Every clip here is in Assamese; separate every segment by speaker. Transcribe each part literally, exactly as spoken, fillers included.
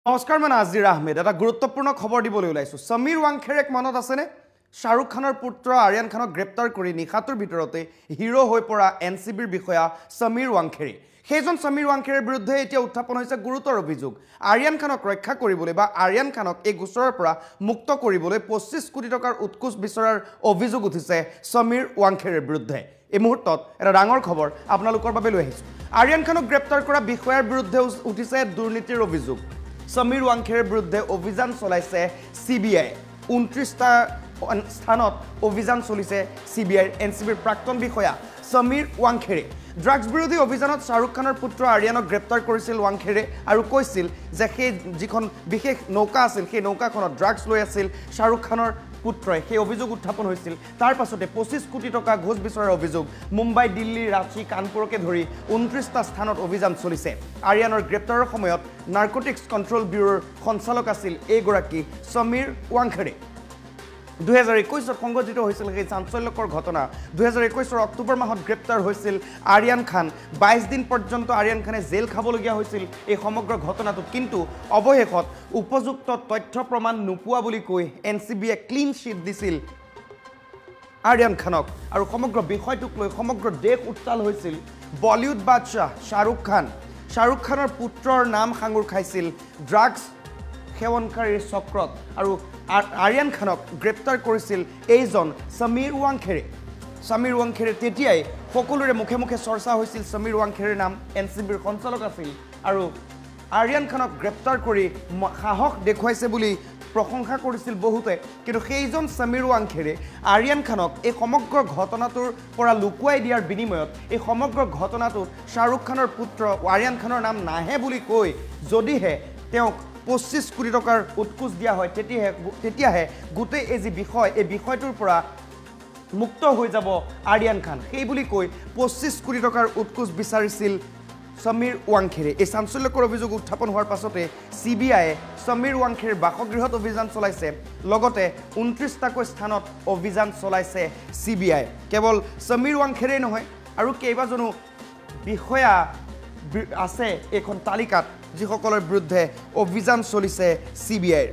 Speaker 1: নমস্কাৰ মই নাজিৰ আহমেদ এটা গুৰুত্বপূৰ্ণ খবৰ দিবলৈ ওলাইছো সমীৰ ৱাংখেৰেক মনত আছেনে শাহৰুখ খানৰ পুত্ৰ আৰিয়ান খানক গ্ৰেপ্তাৰ কৰি নিখাতৰ ভিতৰতে হিৰো হৈ পৰা এনচিবিৰ বিষয়া সমীৰ ৱাংখেৰে সেইজন সমীৰ ৱাংখেৰেৰ বিৰুদ্ধে এতিয়া উত্থাপন হৈছে গুৰুতৰ অভিযোগ আৰিয়ান খানক ৰক্ষা কৰিবলৈ বা আৰিয়ান খানক এই গোচৰৰ পৰা মুক্ত কৰিবলৈ পঁচিছ কোটি টকাৰ উৎকোচ বিচৰাৰ অভিযোগ উঠিছে সমীৰ ৱাংখেৰেৰ বিৰুদ্ধে এই মুহূৰ্তত এটা ডাঙৰ খবৰ আপোনালোকৰ বাবে লৈ আহিছো আৰিয়ান খানক গ্ৰেপ্তাৰ কৰা বিষয়াৰ বিৰুদ্ধে উঠিছে দুৰ্নীতিৰ অভিযোগ সমীৰ ৱাংখেৰেৰ বিৰুদ্ধে অভিযান চলাইছে চিবিআই ঊনত্ৰিশটা স্থানত অভিযান চলিছে চিবিআইৰ এনচিবিৰ প্ৰাক্তন বিষয়া সমীৰ ৱাংখেৰে ড্ৰাগছ বিৰোধী অভিযানত শাহৰুখ খানৰ পুত্ৰ আৰিয়ানক গ্ৰেপ্তাৰ কৰিছিল ৱাংখেৰে আৰু কৈছিল যে সেই যিখন বিশেষ নৌকা আছিল সেই নৌকাখনত ড্ৰাগছ লৈ আছিল শাহৰুখ খানৰ পুত্ৰই সেই অভিযোগ উত্থাপন হৈছিল তাৰ পাছতে পঁচিছ কোটি টকা ঘোষ বিচৰাৰ অভিযোগ মুম্বাই দিল্লী ৰাঁচী কানপুৰকে ধৰি ঊনত্ৰিশটা স্থানত অভিযান চলিছে আৰিয়ানৰ গ্ৰেপ্তাৰৰ সময়ত নাৰ্কটিক্স কণ্ট্ৰোল ব্যুৰোৰ সঞ্চালক আছিল এইগৰাকী সমীৰ ৱাংখেৰে দুহেজাৰ একৈশত সংঘটিত হৈছিল সেই চাঞ্চল্যকৰ ঘটনা দুহেজাৰ একৈশৰ অক্টোবৰ মাহত গ্ৰেপ্তাৰ হৈছিল আৰিয়ান খান বাইছ দিন পৰ্যন্ত আৰিয়ান খানে জেল খাবলগীয়া হৈছিল এই সমগ্ৰ ঘটনাটো কিন্তু অৱশেষত উপযুক্ত তথ্য প্ৰমাণ নোপোৱা বুলি কৈ এনচিবিয়ে ক্লিন চিট দিছিল আৰিয়ান খানক আৰু সমগ্ৰ বিষয়টোক লৈ সমগ্ৰ দেশ উত্তাল হৈছিল বলিউড বাদশাহ শাহৰুখ খান শাহৰুখ খানৰ পুত্ৰৰ নাম সাঙুৰ খাইছিল ড্ৰাগছ সেৱনকাৰীৰ চক্ৰত আৰু আৰিয়ান খানক গ্ৰেপ্তাৰ কৰিছিল এইজন সমীৰ ৱাংখেৰে সমীৰ ৱাংখেৰে তেতিয়াই সকলোৰে মুখে মুখে চৰ্চা হৈছিল সমীৰ ৱাংখেৰেৰ নাম এনচিবিৰ সঞ্চালক আছিল আৰু আৰিয়ান খানক গ্ৰেপ্তাৰ কৰি সাহস দেখুৱাইছে বুলি প্ৰশংসা কৰিছিল বহুতে কিন্তু সেইজন সমীৰ ৱাংখেৰে আৰিয়ান খানক এই সমগ্ৰ ঘটনাটোৰ পৰা লুকুৱাই দিয়াৰ বিনিময়ত এই সমগ্ৰ ঘটনাটোত শাহৰুখ খানৰ পুত্ৰ আৰিয়ান খানৰ নাম নাহে বুলি কৈ যদিহে তেওঁক পঁচিছ কোটি টকাৰ উৎকোচ দিয়া হয় তেতিয়াহে তেতিয়াহে গোটেই এই যি বিষয় এই বিষয়টোৰ পৰা মুক্ত হৈ যাব আৰিয়ান খান সেই বুলি কৈ পঁচিছ কোটি টকাৰ উৎকোচ বিচাৰিছিল সমীৰ ৱাংখেৰে এই চাঞ্চল্যকৰ অভিযোগ উত্থাপন হোৱাৰ পাছতে চিবিআইয়ে সমীৰ ৱাংখেৰেৰ বাসগৃহত অভিযান চলাইছে লগতে ঊনত্ৰিশটাকৈ স্থানত অভিযান চলাইছে চিবিআই কেৱল সমীৰ ৱাংখেৰেই নহয় আৰু কেইবাজনো বিষয়া আছে এইখন তালিকাত যিসকলৰ বিৰুদ্ধে অভিযান চলিছে চিবিআইৰ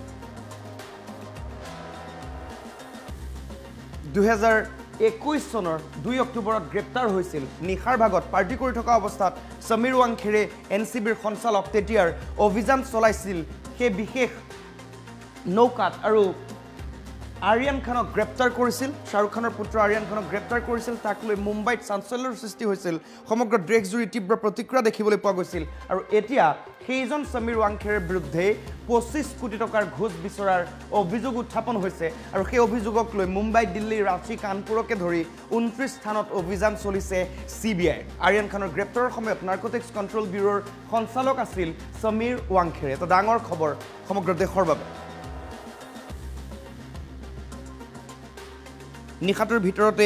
Speaker 1: দুহেজাৰ একৈশ চনৰ দুই অক্টোবৰত গ্ৰেপ্তাৰ হৈছিল নিশাৰ ভাগত পাৰ্টি কৰি থকা অৱস্থাত সমীৰ ৱাংখেৰে এনচিবিৰ সঞ্চালক তেতিয়াৰ অভিযান চলাইছিল সেই বিশেষ নৌকাত আৰু আৰিয়ান খানক গ্ৰেপ্তাৰ কৰিছিল শাহৰুখ খানৰ পুত্ৰ আৰিয়ান খানক গ্ৰেপ্তাৰ কৰিছিল তাক লৈ মুম্বাইত চাঞ্চল্যৰ সৃষ্টি হৈছিল সমগ্ৰ দেশজুৰি তীব্ৰ প্ৰতিক্ৰিয়া দেখিবলৈ পোৱা গৈছিল আৰু এতিয়া সেইজন সমীৰ ৱাংখেৰেৰ বিৰুদ্ধে পঁচিছ কোটি টকাৰ ঘোষ বিচৰাৰ অভিযোগ উত্থাপন হৈছে আৰু সেই অভিযোগক লৈ মুম্বাই দিল্লী ৰাঁচী কানপুৰকে ধৰি ঊনত্ৰিশ স্থানত অভিযান চলিছে চিবিআই আৰিয়ান খানৰ গ্ৰেপ্তাৰৰ সময়ত নাৰ্কটিক্স কণ্ট্ৰোল ব্যুৰোৰ সঞ্চালক আছিল সমীৰ ৱাংখেৰে এটা ডাঙৰ খবৰ সমগ্ৰ দেশৰ বাবে নিখাতৰ ভিতৰতে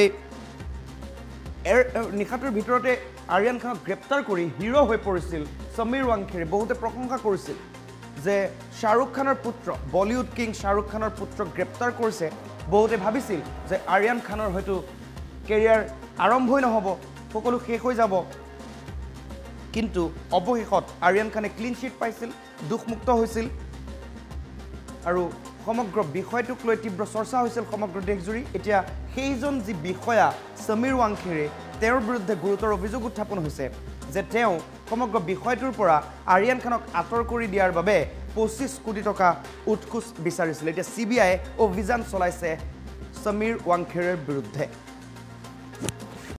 Speaker 1: নিখাতৰ ভিতৰতে আৰিয়ান খানক গ্ৰেপ্তাৰ কৰি হিৰো হৈ পৰিছিল সমীৰ ৱাংখেৰে বহুতে প্ৰশংসা কৰিছিল যে শাহৰুখ খানৰ পুত্ৰ বলিউড কিং শাহৰুখ খানৰ পুত্ৰক গ্ৰেপ্তাৰ কৰিছে বহুতে ভাবিছিল যে আৰিয়ান খানৰ হয়তো কেৰিয়াৰ আৰম্ভই নহ'ব সকলো শেষ হৈ যাব কিন্তু অৱশেষত আৰিয়ান খানে ক্লিন চিট পাইছিল দুখমুক্ত হৈছিল আৰু সমগ্ৰ বিষয়টোক লৈ তীব্ৰ চৰ্চা হৈছিল সমগ্ৰ দেশজুৰি এতিয়া সেইজন যি বিষয়া সমীৰ ৱাংখেৰে তেওঁৰ বিৰুদ্ধে গুৰুতৰ অভিযোগ উত্থাপন হৈছে যে তেওঁ সমগ্ৰ বিষয়টোৰ পৰা আৰিয়ান খানক আঁতৰ কৰি দিয়াৰ বাবে পঁচিছ কোটি টকা উৎকোচ বিচাৰিছিল এতিয়া চিবিআইয়ে অভিযান চলাইছে সমীৰ ৱাংখেৰেৰ বিৰুদ্ধে